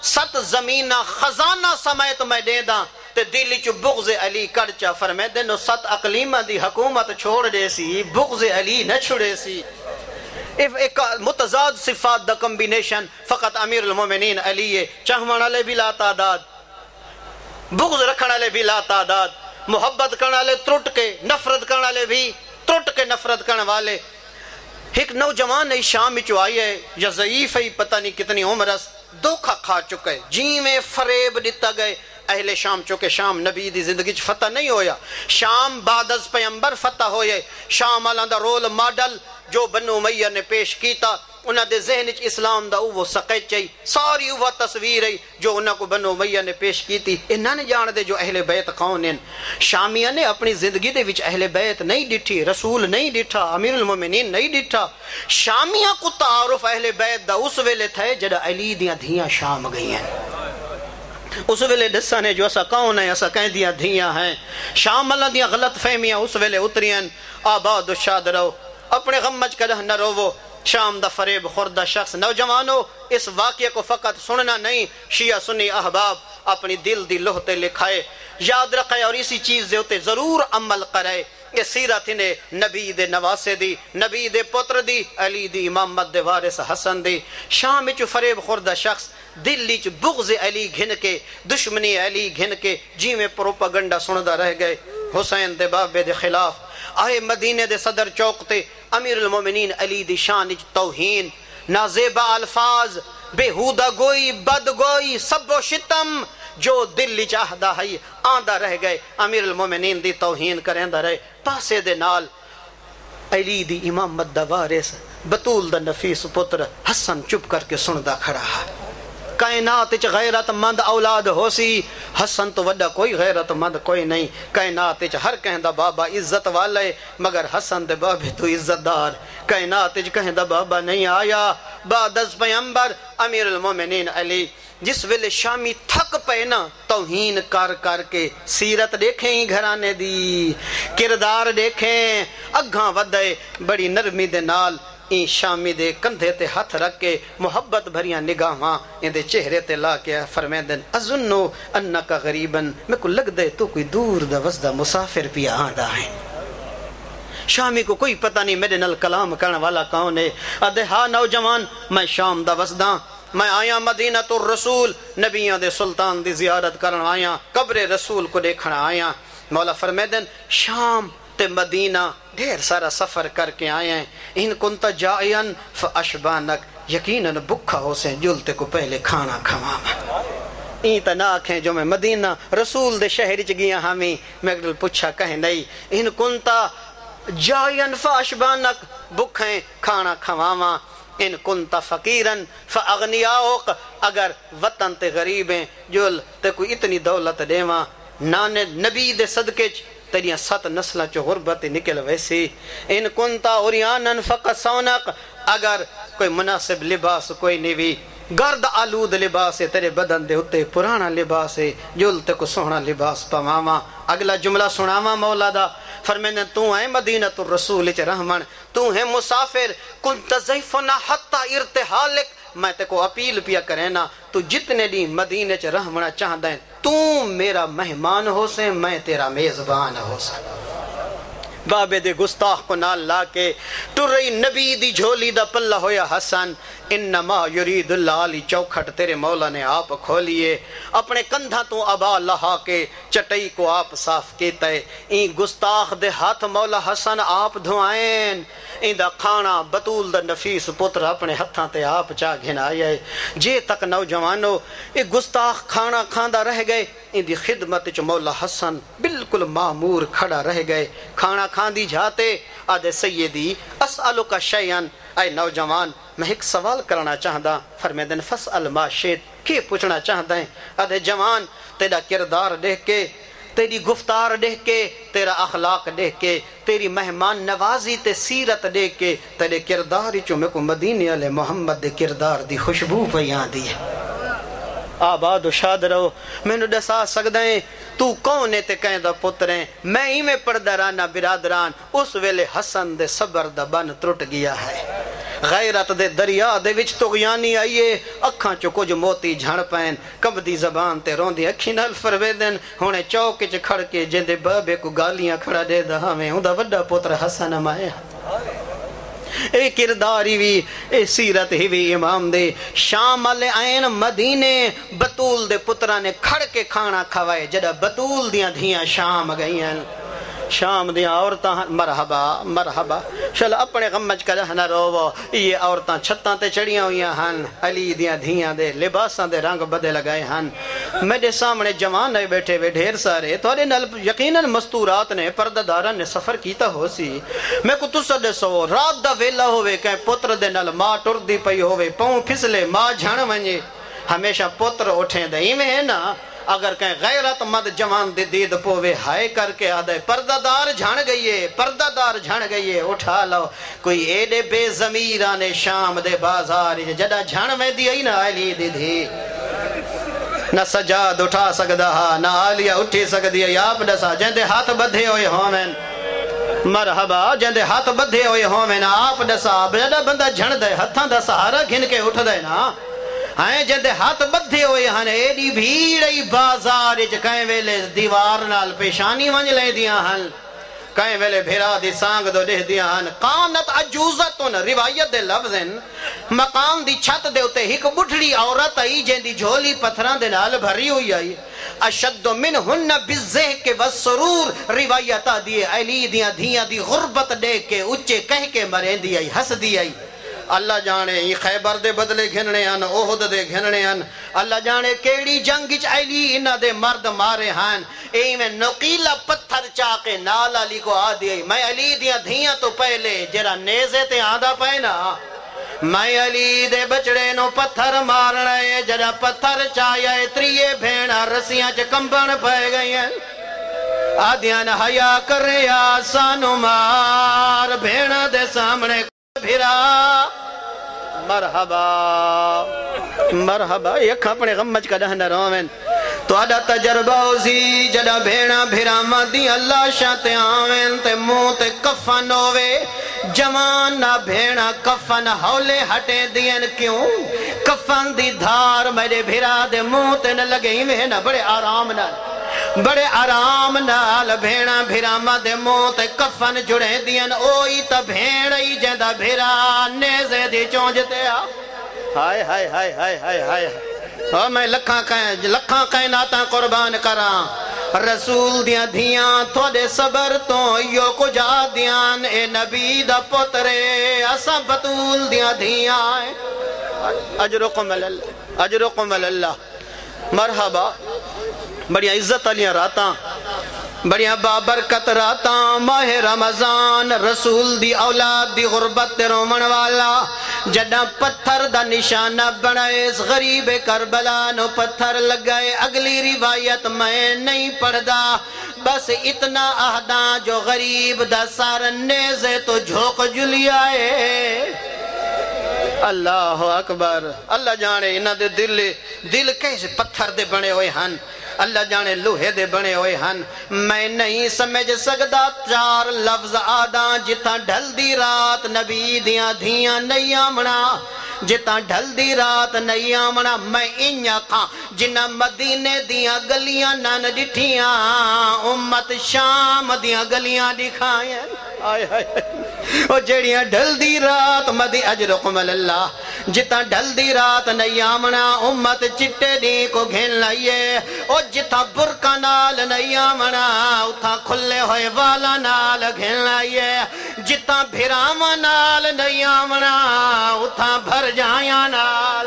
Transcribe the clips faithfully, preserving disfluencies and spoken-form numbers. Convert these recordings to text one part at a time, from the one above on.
ست زمینہ خزانہ سمیت میں دے دا تے دل چ بغض علی کڑچا فرمائے دنو ست اقلیمہ دی حکومت چھوڑ دے سی بغض علی نہ چھوڑے سی ایک متضاد صفات دا کمبینیشن فقط امیر المومنین علی ہے چاہمان علی بھی لا تعداد بغض رکھنا لے بھی لا تعداد محبت کرنا لے ترٹ کے نفرت کرنا لے بھی ترٹ کے نفرت کرنے والے ایک نوجوان نئی شام چو آئی ہے یا ضعیف ہے پتہ نہیں کتنی عمرس دھوکا کھا چکے جی میں فریب دیتا گئے اہل شام چونکہ شام نبی دی زندگی چ فتح نہیں ہویا شام بعد از پیمبر فتح ہوئے شام اللہ دا رول ماڈل جو بنو امیہ نے پیش کیتا انہاں دے ذہن چ اسلام دا وہ سقیت چاہی ساری وہ تصویر ہے جو انہاں کو بنو امیہ نے پیش کیتی انہاں نے جان دے جو اہل بیت کون ہیں شامیہ نے اپنی زندگی دے وچ اہل بیت نہیں ڈٹھی رسول نہیں ڈٹھا امیر المومنین نہیں ڈٹھا شامیہ کو تعارف اہل بیت دا اس ویلے تھے جڑا علی دیاں دھیاں شام گئی ہیں اس ویلے دسا نے جو اسا کون ہے اسا کہیں دیاں دھیاں ہیں شام اللہ دیاں غلط فہمیاں اس ویلے اتریاں آباد و شاد رہو اپنے غمج کدہ نہ رو شام دا فریب خوردہ شخص نوجوانوں اس واقعے کو فقط سننا نہیں شیعہ سنی احباب اپنی دل دی لوہتے لکھائے یاد رکھے اور اسی چیز دے ہوتے ضرور عمل کرے یہ سیرت نے نبی دے نواسے دی نبی دے پتر دی علی دی امامت دے وارث حسن دی شام چو فریب خوردہ شخص دلی چ بغض علی گھن کے دشمنی علی گھن کے جی میں پروپاگنڈا سندہ رہ گئے حسین دے بابے دے خلاف آئے مدینے دے صدر چوک تے امیر المومنین علی دی شان چ توہین نازیبا الفاظ بےہودہ گوئی بد گوئی سب و شتم جو دل چاہدہ ہے آندہ رہ گئے امیر المومنین دی توہین کریندہ رہے پاسے دے نال علی دی امامت دا وارث بطول دا نفیس پتر حسن چپ کر کے سندہ کھڑا ہے کائنات چ غیرت مند اولاد ہو سی حسن تو وڈا کوئی غیرت مند کوئی نہیں کائنات چ ہر کہندہ بابا عزت والے مگر حسن دے بابے تو عزت دار کائنات چ کہندہ بابا نہیں آیا بعد از پیمبر امیر المومنین علی جس ویلے شامی تھک پے نا توہین کر کر کے سیرت دیکھیں ہی گھرانے دی کردار دیکھیں اگھاں ودے بڑی نرمی دے نال این شامی دے کندھے تے ہاتھ رکھ کے محبت بھریاں نگاہاں ان دے چہرے تے لا کے فرمیندن اظنو انکا غریبن میں کو لگ دے تو کوئی دور دا وزدہ مسافر پی آندہ ہے شامی کو کوئی پتہ نہیں میرے نل کلام کرنے والا کون ہے ادھے ہاں نوجوان میں شام دا وزدہ میں آیا مدینہ الرسول نبیوں دے سلطان دی زیارت کرن آیا قبر رسول کو دیکھنا آیا مولا فرمیدن شام تے مدینہ ڈھیر سارا سفر کر کے آئے ہیں ان کنتا جائین فاشبانک یقیناً بکھا ہو سے جلتے کو پہلے کھانا کھواما این تناک ہیں جو میں مدینہ رسول دے شہر چ گیا ہمیں میں پوچھا کہیں نہیں ان کنتا جائین فاشبانک بکھیں کھانا کھواما ان کنتا فقیرن فاغنیاؤک اگر وطن تے غریبیں جل تے کوئی اتنی دولت دیواں نانے نبی دے صدقے تیریاں سات نسلہ چو غربت نکل ویسی ان کنتا اوریانن فقصونک اگر کوئی مناسب لباس کوئی نیوی گرد آلود لباس ہے تیرے بدن دے ہوتے پرانا لباس ہے جلتے کو سونا لباس پاماما اگلا جملہ سناما مولا دا فرمینے تو ہے مدینہ الرسول چ رحمن تو ہے مسافر کنت زیفنا حتی ارتحالک میں تے کو اپیل پیا کرینا تو جتنے دی مدینہ چ رحمنا چاہدہ ہیں تو میرا مہمان ہو سے میں تیرا میزبان ہو سے بابے دے گستاخ کو نال لا کے ٹرئی نبی دی جھولی دا پلہ ہویا حسن انما یرید اللہ علی چوکھٹ تیرے مولا نے آپ کھولیے اپنے کندھا تو ابا لہا کے چٹئی کو آپ صاف کیتا ہے این گستاخ دے ہاتھ مولا حسن آپ دھوائیں این دا کھانا بطول دا نفیس پتر اپنے ہتھاں تے آپ چاہ گھنایا ہے جے تک نوجوانوں اے گستاخ کھانا کھاندہ رہ گئے ان دی خدمت چ مولا حسن بالکل معمور کھڑا رہ گئے کھانا کھاندی جاتے آدھے سیدی اسألو کا شیئن اے نوجوان میں ایک سوال کرنا چاہتا فرمیدن فسأل ما شیط کی پوچھنا چاہتا ہے آدھے جوان تیرا کردار دیکھ کے تیری گفتار دیکھ کے تیرا اخلاق دیکھ کے تیری مہمان نوازی تے سیرت دیکھ کے تیرے کردار چو میں کو مدینہ علیہ محمد دے کردار دی خوشبو پیاں دی ہے آباد و شاد رہو میں نے دسا سکتا ہے تو کون تے کہیں دا پتریں میں ہی میں پردرانا برادران اس ویلے حسن دے صبر دا بن ترٹ گیا ہے غیرت دے دریا دے وچ تغیانی آئیے اکھاں چو کچھ موتی جھڑ پین کمبدی زبان تے روندی اکھی نال فرویدن ہونے چوک چ کھڑ کے جندے بابے کو گالیاں کھڑا دے دا ہمیں ہوندا وڈا پوتر حسن مایا اے کرداری بھی اے سیرت ہی بھی امام دے شام والے آئین مدینے بطول دے پترہ نے کھڑ کے کھانا کھوائے جڑا بطول دیاں دھیاں شام گئی ہیں شام دیاں عورتاں مرحبا مرحبا شل اپنے غمج کا رہنا روو یہ عورتاں چھتاں تے چڑیاں ہویاں ہن علی دیاں دھیاں دے لباساں دے رنگ بدے لگائے ہن میرے سامنے جوان نئے بیٹھے ہوئے ڈھیر سارے تھوڑے نال یقیناً مستورات نے پردہ نے سفر کیتا ہو سی میں کو تسا دے سو رات دا ویلا ہوئے کہ پتر دے نال ماں ٹر دی پئی ہوئے پاؤں پھسلے ماں جھڑ ونجے ہمیشہ پتر اٹھیں دے ہی میں ہے نا اگر کہیں غیرت مد جوان دے دید پوے ہائے کر کے آدھے پردہ دار جھڑ گئیے پردہ دار جھڑ گئیے اٹھا لو کوئی ایڈے بے ضمیرانے شام دے بازار جڑا جھڑ میں دی ای نا علی دی دی نہ سجاد اٹھا سکدا ہا نہ آلیہ اٹھی سکدی ہے آپ دسا جندے ہاتھ بدھے ہوئے ہومن مرحبا جندے ہاتھ بدھے ہوئے ہومن آپ دسا جڑا بندہ جھڑ دے ہتھاں دا سہارا گھن کے اٹھ دے نا ہائیں جندے ہاتھ بدھے ہوئے ہن ایڈی بھیڑی بازار اچ کہیں ویلے دیوار نال پیشانی ونج لے دیاں ہن کہیں ویلے بھیرا دی سانگ دو دہ دیاں ہن قانت عجوزتن روایت دے لفظن مقام دی چھت دے اتے ہک بڑھڑی عورت آئی جن دی جھولی پتھران دے نال بھری ہوئی آئی اشد منہن بالضحک والسرور روایت دیئے علی دیاں دھیاں دی غربت دے کے اچے کہہ کے مرین دی آئی ہس دی آئی اللہ جانے یہ خیبر دے بدلے گھننے ہن اوہد دے گھننے ہن اللہ جانے کیڑی جنگ چ علی انہ دے مرد مارے ہن اے میں نقیلہ پتھر چاکے نال علی کو آ دیئے میں علی دیاں دھیاں تو پہلے جرا نیزے تے آدھا پہنا میں علی دے بچڑے نو پتھر مارنے جرا پتھر چایا تریے بھینا رسیاں چ کمبن پہ گئی ہیں آدھیاں حیا کرے آسانو مار بھینا دے سامنے بھیرا مرحبا مرحبا یک اپنے غمج کا دہنہ رومن تو آدھا تجربہ ہوزی جڑا بھیڑا بھیرا مدی اللہ شاتے آمین تے منہ تے کفن ہوئے جوان نہ بھیڑا کفن ہولے ہٹے دین کیوں کفن دی دھار میرے بھیرا دے منہ تے نہ لگے ہی میں نہ بڑے آرام نہ بڑے آرام نال بھیڑا بھیرا مد موت کفن جڑے دین اوئی تا بھیڑی جندہ بھیرا نیزے دی چونجتے آ ہائے ہائے ہائے ہائے ہائے ہائے اور میں لکھاں کہیں لکھاں کائناتاں قربان کراں رسول دیاں دھیاں تھوڑے صبر تو یو کو جا دیاں اے نبی دا پترے اسا بطول دیاں دھیاں اجرکم اللہ اجرکم اللہ مرحبا بڑیاں عزت علیاں راتاں بڑیاں بابرکت راتاں ماہ رمضان رسول دی اولاد دی غربت تے رومن والا جڑا پتھر دا نشانہ بنائے اس غریب کربلا نو پتھر لگائے اگلی روایت میں نہیں پڑھدا بس اتنا اہداں جو غریب دا سار نیزے تو جھوک جلی آئے اللہ اکبر اللہ جانے انہ دے دل دل کیسے پتھر دے بنے ہوئے ہن اللہ جانے لوہے دے بنے ہوئے ہن میں نہیں سمجھ سکدا چار لفظ آدھاں جتا ڈھل دی رات نبی دیاں دھیاں نہیں آمنا جتا ڈھل دی رات نہیں آمنا میں انیا کھاں جنہ مدینے دیاں گلیاں نان ڈٹھیاں امت شام دیاں گلیاں دکھائیں آئے آئے او جیڑیاں ڈھل دی رات مدی اجرکم اللہ جتا ڈھل دی رات نہیں آمنا امت چٹے دی کو گھن لائیے او جتا برکا نال نہیں آمنا اتھا کھلے ہوئے والا نال گھن لائیے جتا بھرام نال نہیں آمنا اتھا بھر جایا نال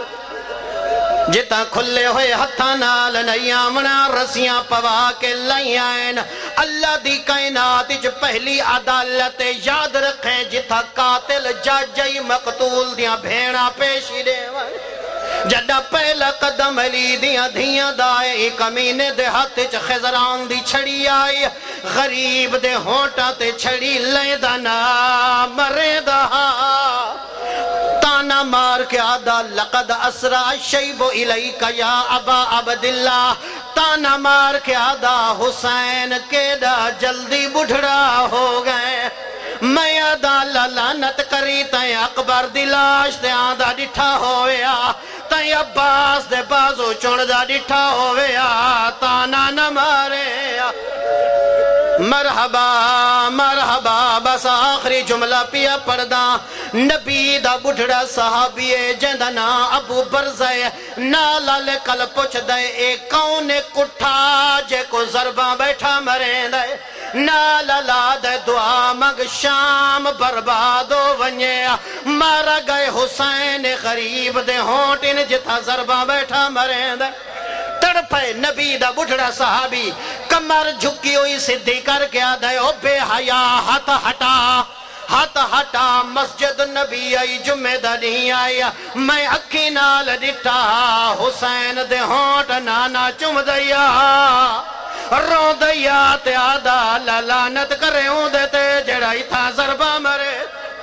جتا کھلے ہوئے ہتھا نال نہیں آمنا رسیاں پوا کے لئی آئین اللہ دی کائنات جو پہلی عدالت یاد رکھیں جتا قاتل جاجئی مقتول دیاں بھیڑا پیشی دے جڑا پہلا قدم علی دیاں دھیاں دائے کمینے دے ہاتھ چ خزران دی چھڑی آئی غریب دے ہونٹا تے چھڑی لے دانا مرے دہا تانا مار کے آدھا لقد اسرا الشیب الیک یا ابا عبداللہ تانا مار کے آدھا حسین کے دا جلدی بڑھڑا ہو گئے میں آدھا لعنت کری تائیں اکبر دی لاش دے آدھا ڈٹھا ہویا تائیں عباس دے بازو چون دا ڈٹھا ہویا تانا نہ مارے مرحبا مرحبا بس آخری جملہ پیا پڑھدا نبی دا بڑھڑا صحابی جندہ نا ابو برزے نالال کل پوچھ دے ایک کون کٹھا جے کو ضرباں بیٹھا مریں دے نالالا دے دعا مگ شام بربادو ونیا مارا گئے حسین غریب دے ہونٹن جتا ضرباں بیٹھا مریں دے تڑپے نبی دا بڑھڑا صحابی کمر جھکی ہوئی صدی کر کے آدھے او بے حیا ہاتھ ہٹا ہاتھ ہٹا مسجد نبی آئی جمعہ دا نہیں آیا میں اکھی نال ڈٹا حسین دے ہونٹ نانا چم دیا رو دیا تے آدھا لعنت کرے ہوں دیتے جڑائی تھا ضربہ مرے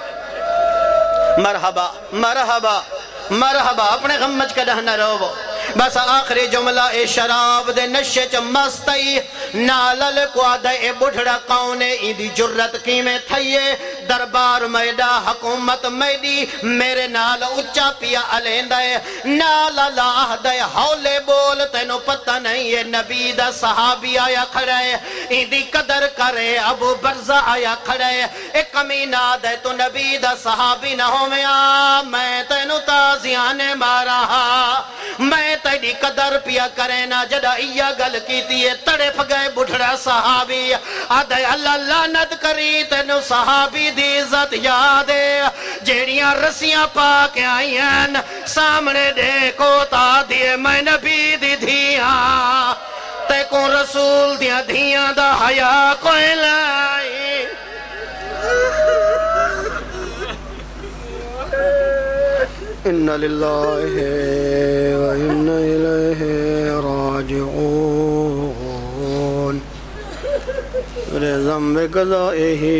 مرحبا مرحبا مرحبا اپنے غمج کا ڈہنا رو بس آخری جملہ اے شراب دے نشے چ مستی نالل کو آدھے اے بڑھڑا کونے ایدی جرت کی میں تھئیے دربار میڈا حکومت میڈی میرے نال اچھا پیا علیندہ نالل آدھے حولے بول تینو پتہ نہیں ہے نبی دا صحابی آیا کھڑے ایدی قدر کرے ابو برزہ آیا کھڑے ایک کمین آدھے تو نبی دا صحابی نہ ہو میں آ میں تینو تازیانے مارا میں تیری قدر پیا کرے نا جدہ ایا گل کیتی ہے تڑپ گئے بڑھڑا صحابی آدھے اللہ لعنت کری تینو صحابی دی عزت یادے جیڑیاں رسیاں پاک آئی ہیں سامنے دیکھو تا دیے میں نبی دی دھیاں تے کون رسول دیا دھیاں دا حیا کوئی لائی اِنَّ لِلَّهِ وَإِنَّ إِلَيْهِ راجعون رضم بقضائه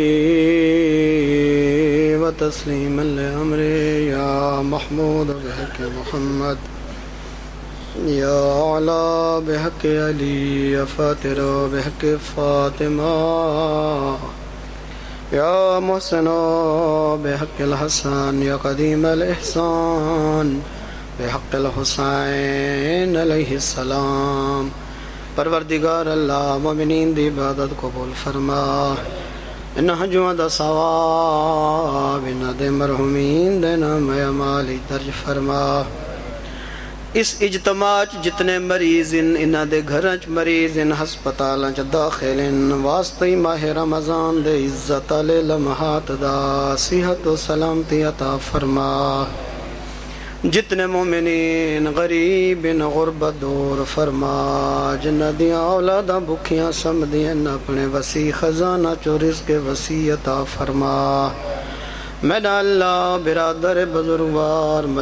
وتسليما لأمره يا محمود بحق محمد يا علا بحق علي يا فاتر بحق فاطمة يا محسن بحق الحسن يا قديم الإحسان بحق الحسين عليه السلام پروردگار اللہ مومنین دی عبادت قبول فرما انہا جواد ثواب انہا دے مرحومین دے نام عمالی درج فرما اس اجتماع جتنے مریض انہا دے گھرچ مریض ان ہسپتالانچ داخل ان واسطی ماہ رمضان دے عزت علی لمحات دا صحت و سلامتی عطا فرما جتنے مومنین غریب ان غربت دور فرما جنہ دیاں اولادہ بکھیاں سمدین اپنے وسیع خزانہ چو رزق وسیع عطا فرما میڈا اللہ برادر بزرگوار